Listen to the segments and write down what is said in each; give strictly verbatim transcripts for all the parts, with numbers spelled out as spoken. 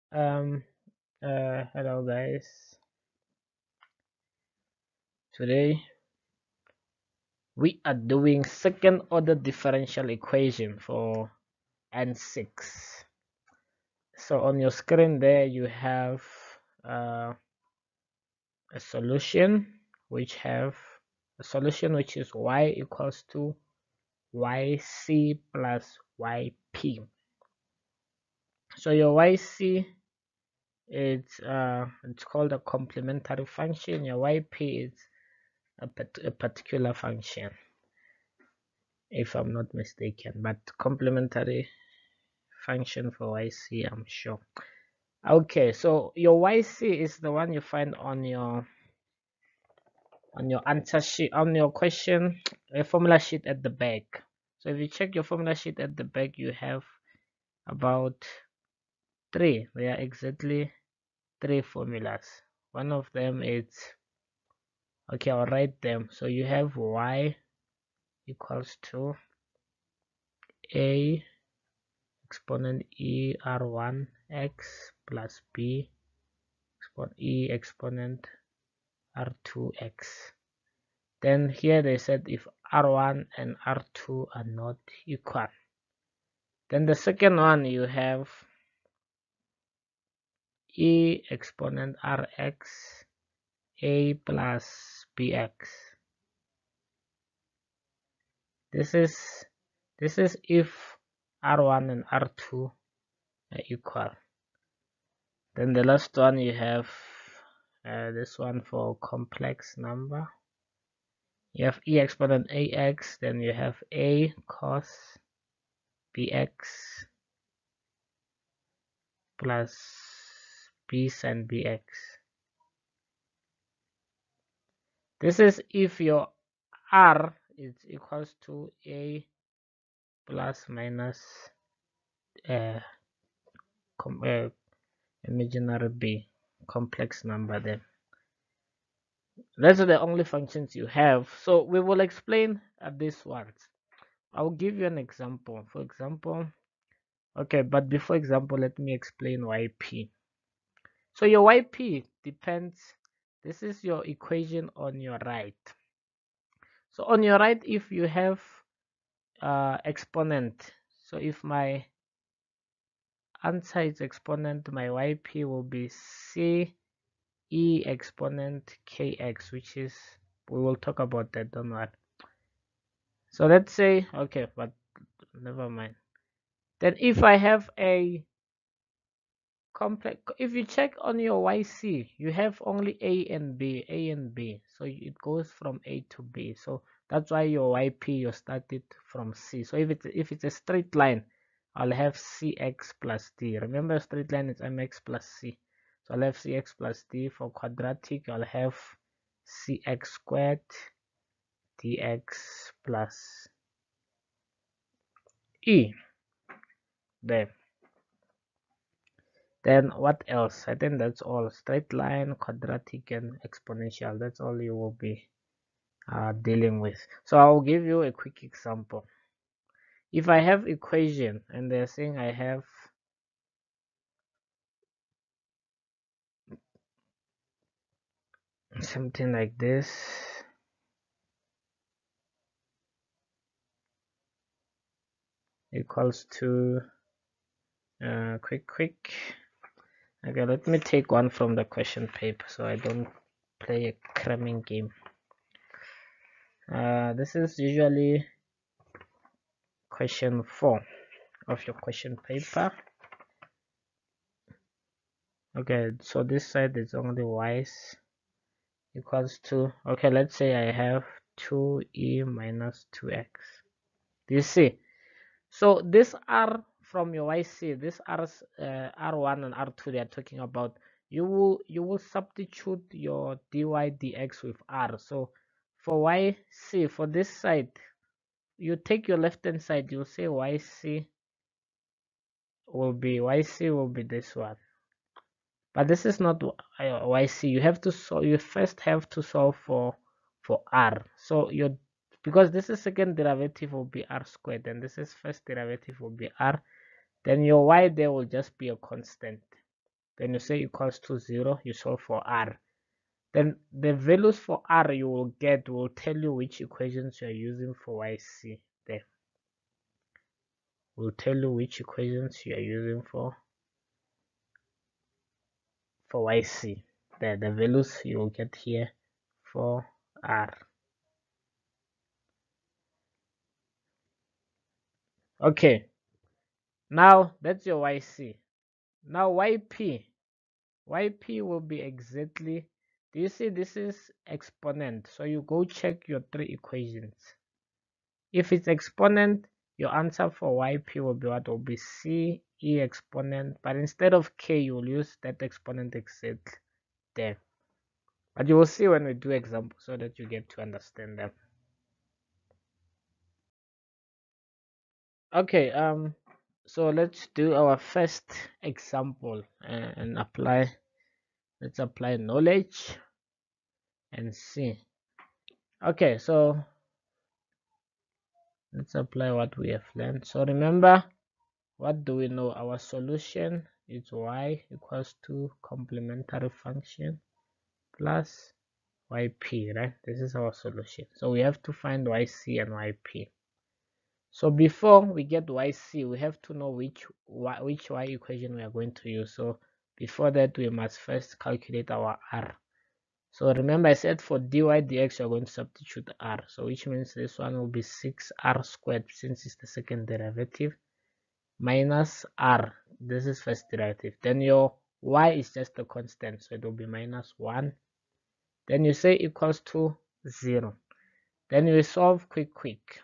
Um, uh, hello guys. Today we are doing second order differential equation for N six. So on your screen there you have uh, a solution which have a solution which is y equals to yc plus yp. So your yc it's uh it's called a complementary function. Your yp is a, a particular function, if I'm not mistaken, but complementary function for Y C, I'm sure. Okay, so your Y C is the one you find on your on your answer sheet, on your question, a formula sheet at the back. So if you check your formula sheet at the back, you have about three. There are exactly three formulas. One of them is, okay, I'll write them. So you have Y equals to A exponent e r one x plus b exponent e exponent r two x. Then here they said if r one and r two are not equal. Then the second one you have e exponent rx a plus bx. This is this is if r one and r two are equal. Then the last one you have uh, this one for complex number. You have e exponent ax, then you have a cos bx plus b sin bx. This is if your r is equals to a plus minus uh, com uh, imaginary b, complex number. Then those are the only functions you have. So we will explain uh, these ones. I'll give you an example. For example, okay, but before example, let me explain yp. So your yp depends, this is your equation on your right. So on your right, if you have uh, exponent, so if my answer is exponent, my yp will be c e exponent kx, which is, we will talk about that, don't worry. So let's say, okay, but never mind. Then if I have a complex, if you check on your Y C, you have only A and B, A and B, so it goes from A to B. So that's why your Y P you started from C. So if it's if it's a straight line, I'll have C X plus D. Remember, straight line is M X plus C. So I'll have C X plus D. For quadratic, I'll have C X squared D X plus E. There. Then what else? I think that's all. Straight line, quadratic, and exponential. That's all you will be uh, dealing with. So I'll give you a quick example. If I have equation and they're saying I have something like this. Equals to uh, quick quick. Okay, let me take one from the question paper so I don't play a cramming game. Uh, this is usually question four of your question paper. Okay, so this side is only y's equals to, okay, let's say I have two e minus two x. Do you see? So this r from your yc, this r's uh, r one and r two they are talking about, you will you will substitute your dy dx with r. So for yc, for this side, you take your left hand side, you'll say yc will be yc will be this one. But this is not Y C. You have to solve. You first have to solve for for R. So your, because this is second derivative will be R squared, and this is first derivative will be R. Then your Y there will just be a constant. then you say equals to zero, you solve for r. Then the values for r you will get will tell you which equations you are using for yc. There will tell you which equations you are using for for yc. There, the values you will get here for r. Okay, now that's your yc. Now yp, yp will be exactly, do you see this is exponent, so you go check your three equations. If it's exponent, your answer for yp will be what? Will be c e exponent, but instead of k you will use that exponent exactly there. But you will see when we do examples so that you get to understand them. Okay, um so let's do our first example and, and apply, let's apply knowledge and see. Okay, so let's apply what we have learned. So remember, what do we know? Our solution is y equals to complementary function plus yp, right? This is our solution. So we have to find yc and yp. So before we get yc, we have to know which y, which y equation we are going to use. So before that, we must first calculate our r. So remember, I said for dy dx you're going to substitute r, so which means this one will be six r squared since it's the second derivative, minus r, this is first derivative. Then your y is just a constant, so it will be minus one. Then you say equals to zero. Then you solve quick quick.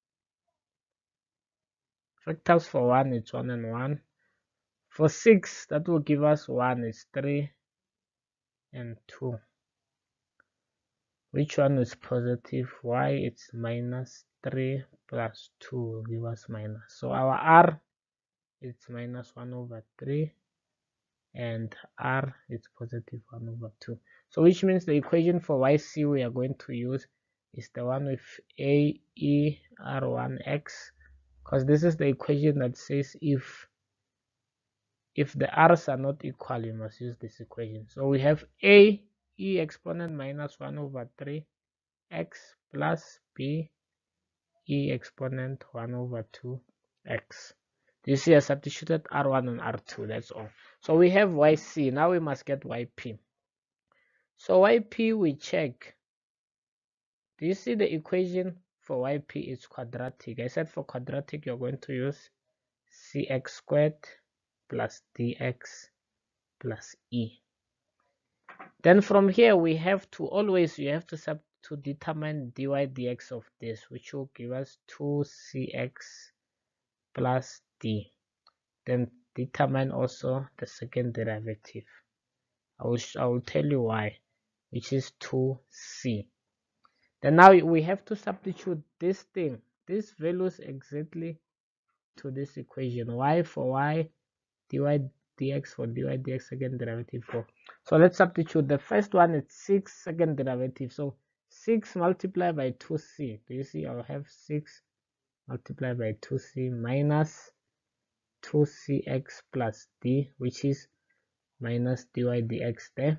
Factors for one is one and one. For six, that will give us one is three and two. Which one is positive? Y it's minus three plus two will give us minus. So our r it's minus one over three and r is positive one over two. So which means the equation for yc we are going to use is the one with a e r one x, because this is the equation that says if if the r's are not equal, you must use this equation. So we have a e exponent minus one over three x plus b e exponent one over two x. This here substituted r one and r two, that's all. So we have yc, now we must get yp. So yp we check. Do you see the equation for yp is quadratic? I said for quadratic you're going to use cx squared plus dx plus e. Then from here we have to always, you have to sub to determine dy dx of this, which will give us two c x plus d. Then determine also the second derivative. I will, I will tell you why, which is two c. Then now we have to substitute this thing, these values exactly to this equation. Y for y, dy dx for dy dx, second derivative for. So let's substitute. The first one is six, second derivative. So six multiplied by two c. Do you see? I'll have six multiplied by two c minus two c x plus d, which is minus dy dx there,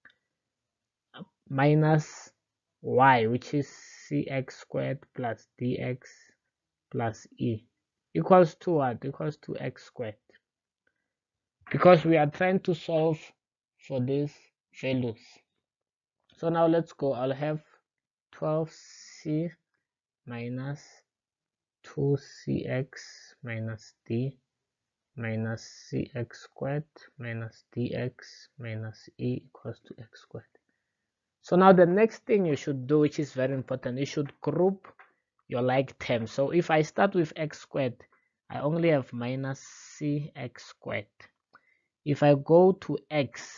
minus y, which is cx squared plus dx plus e, equals to what? Equals to x squared. Because we are trying to solve for these values. So now let's go. I'll have twelve c minus two c x minus d minus cx squared minus dx minus e equals to x squared. So now the next thing you should do, which is very important, you should group your like terms. So if I start with x squared, I only have minus cx squared. If I go to x,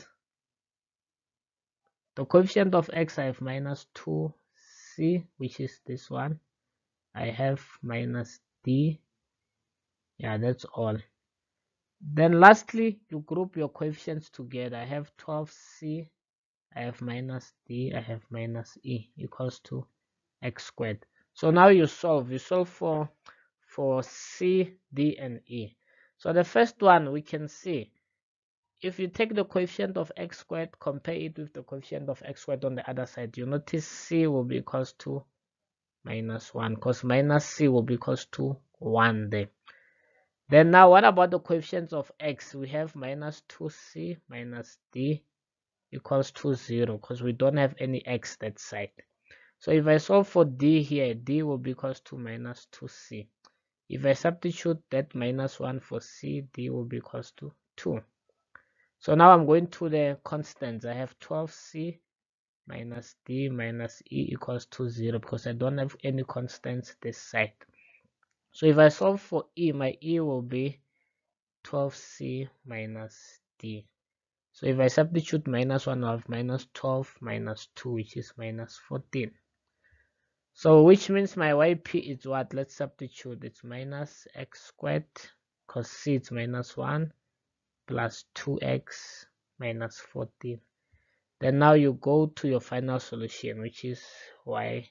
the coefficient of x, I have minus two c, which is this one. I have minus d. Yeah, that's all. Then lastly, you group your coefficients together. I have twelve c, I have minus d, I have minus e equals to x squared. So now you solve. You solve for for c, d, and e. So the first one we can see if you take the coefficient of x squared, compare it with the coefficient of x squared on the other side, you notice c will be equals to minus one, because minus c will be equals to one there. Then now what about the coefficients of x? We have minus two c minus d equals to zero, because we don't have any x that side. So if I solve for d here, d will be equals to minus two c. If I substitute that minus one for c, d will be equals to two. So now I'm going to the constants. I have twelve c minus d minus e equals to zero, because I don't have any constants this side. So if I solve for e, my e will be twelve c minus d. So if I substitute minus one, I have minus twelve minus two, which is minus fourteen. So which means my yp is what? Let's substitute. It's minus x squared, because c is minus one, plus two x minus fourteen. Then now you go to your final solution, which is y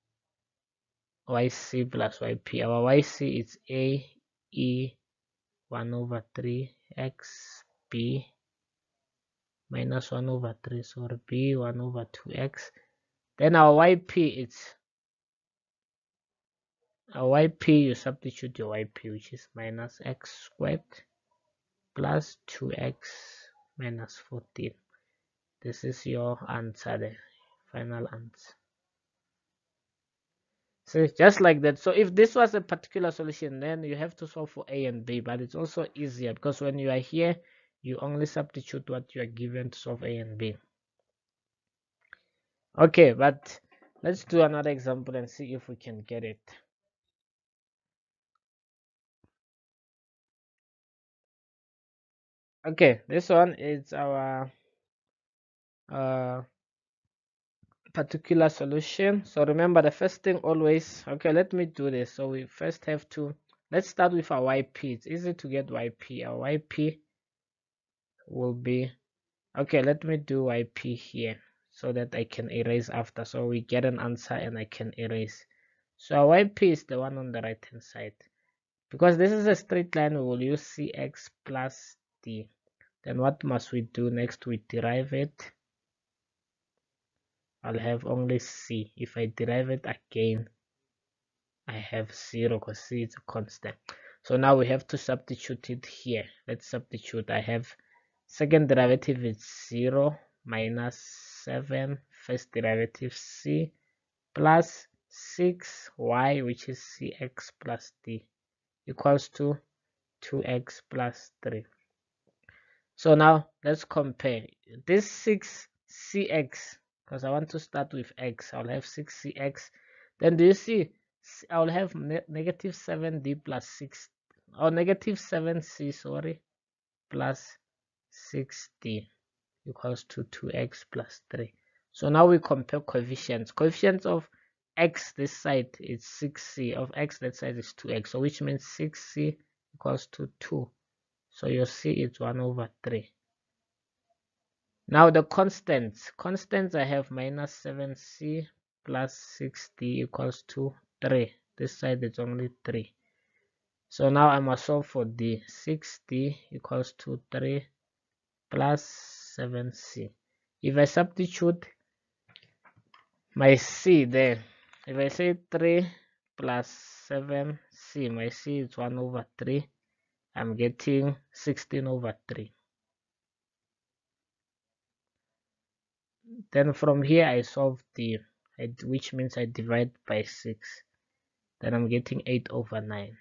yc plus yp. Our yc is a e one over three x, b minus one over three, sorry, b one over two x. Then our yp is our yp, you substitute your yp, which is minus x squared plus two x minus fourteen. This is your answer, the final answer. So just like that. So if this was a particular solution, then you have to solve for a and b, but it's also easier because when you are here, you only substitute what you are given to solve a and b. Okay, but let's do another example and see if we can get it. Okay, this one is our uh particular solution. So remember, the first thing always, okay, let me do this. So we first have to, let's start with our yp. It's easy to get yp. Our yp will be, okay, let me do yp here so that I can erase after, so we get an answer and I can erase. So our yp is the one on the right hand side. Because this is a straight line, we will use cx plus d. Then what must we do next? We derive it. I'll have only c. If I derive it again, I have zero, because c is a constant. So now we have to substitute it here. Let's substitute. I have second derivative is zero minus seven, first derivative c, plus six y, which is cx plus d, equals to two x plus three. So now let's compare this six c x, because I want to start with x. I'll have six c x. Then do you see I'll have ne negative seven d plus six, or negative seven c, sorry, plus six d equals to two x plus three. So now we compare coefficients. Coefficients of x this side is six c, of x that side is two x. So which means six c equals to two. So your c is one over three. Now the constants. Constants, I have minus seven c plus six d equals to three. This side is only three. So now I must solve for d. six d equals to three plus seven c. If I substitute my c there, if I say three plus seven c, my c is one over three. I'm getting sixteen over three. Then from here I solve d, which means I divide by six. Then I'm getting eight over nine.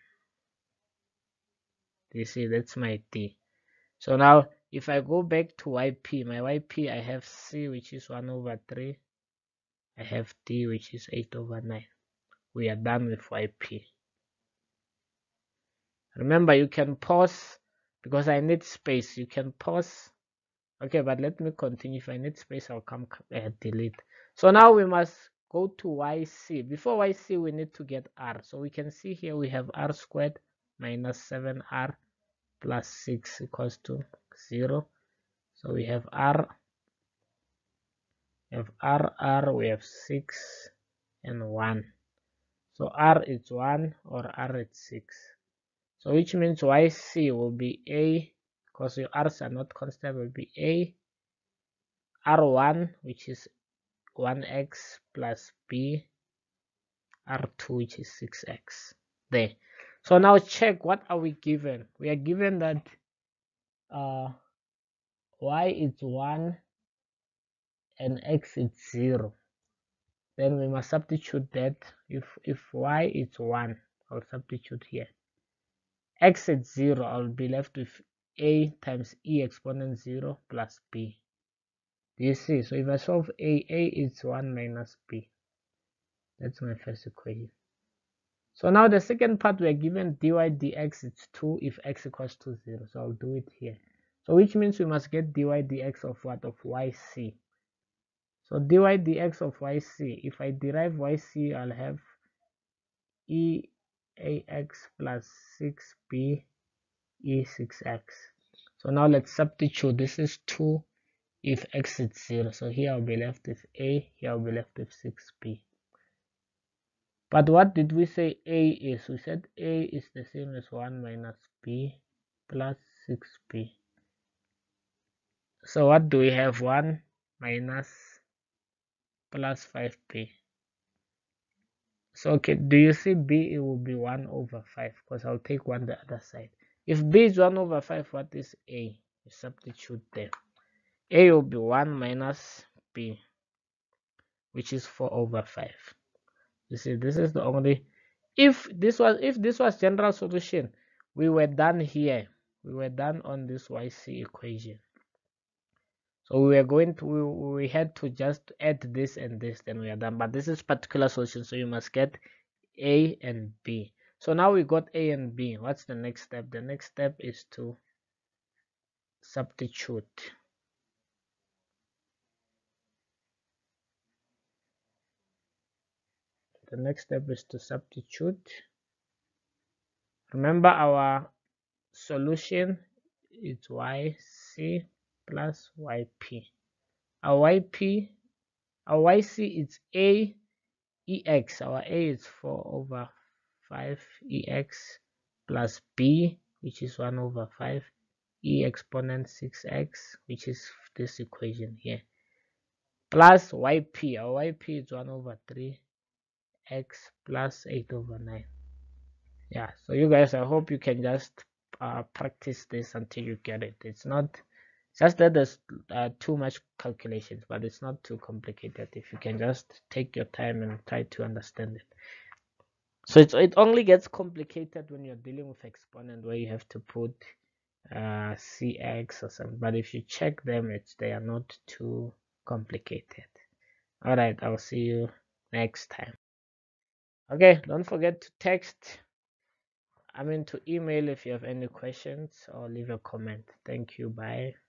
You see, that's my d. So now if I go back to yp, my yp, I have c, which is one over three. I have d, which is eight over nine. We are done with yp. Remember, you can pause because I need space. You can pause. Okay, but let me continue. If I need space, I'll come uh, delete. So now we must go to yc. Before yc, we need to get r. So we can see here we have r squared minus seven r plus six equals to zero. So we have r, we have r, r, we have six and one. So r is one or r is six. So which means yc will be a, because your r's are not constant, will be a r one, which is one x, plus b r two, which is six x. There. So now check, what are we given? We are given that uh y is one and x is zero. Then we must substitute that. If if y is one, I'll substitute here. X is zero, I'll be left with a times e exponent zero plus b. Do you see? So if I solve a, a is one minus b. That's my first equation. So now the second part, we are given dy dx is two if x equals to zero. So I'll do it here. So which means we must get dy dx of what? Of yc. So dy dx of yc, if I derive yc, I'll have e ax plus six b e six x. So now let's substitute. This is two if x is zero. So here I'll be left with a, here I'll be left with six b. But what did we say a is? We said a is the same as one minus b plus six b. So what do we have? one minus plus five b. So okay, do you see b? It will be one over five, because I'll take one the other side. If b is one over five, what is a? You substitute there. A will be one minus b, which is four over five. You see, this is the only, if this was if this was general solution, we were done here. We were done on this Y C equation. So we were going to we, we had to just add this and this, then we are done. But this is particular solution, so you must get A and B. So now we got A and B. What's the next step? The next step is to substitute. The next step is to substitute. Remember, our solution is yc plus yp. Our yp, our yc is a ex. Our a is four over five ex plus b, which is one over five, e exponent six x, which is this equation here, plus yp. Our yp is one over three x plus eight over nine. Yeah, so you guys, I hope you can just uh, practice this until you get it. It's not just that there's uh, too much calculations, but it's not too complicated if you can just take your time and try to understand it. So it's, it only gets complicated when you're dealing with exponent, where you have to put uh, cx or something, but if you check them, it's they are not too complicated. All right, I'll see you next time. Okay, don't forget to text I mean to email if you have any questions, or leave a comment. Thank you. Bye.